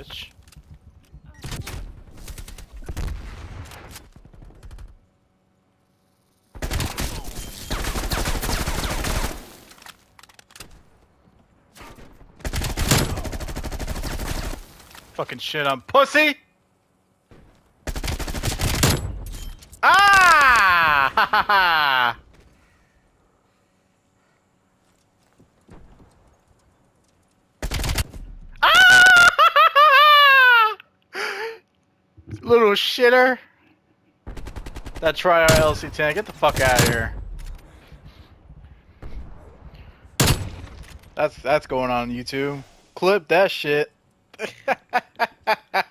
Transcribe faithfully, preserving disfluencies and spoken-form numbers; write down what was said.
bitch. Fucking shit on pussy! Ah! Ha ha ha! Ah! Little shitter! That try our L C ten, get the fuck out of here. That's that's going on YouTube. Clip that shit.